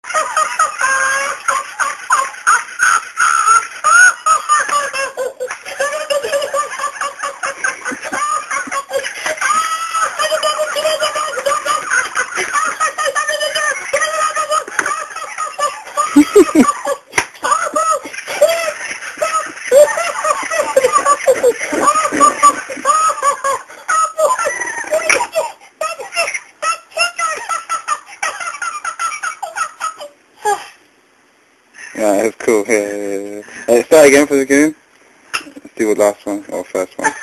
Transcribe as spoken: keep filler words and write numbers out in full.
Yeah, that's cool. Yeah, yeah, yeah. Hey, start again for the game. Let's do the last one, or first one.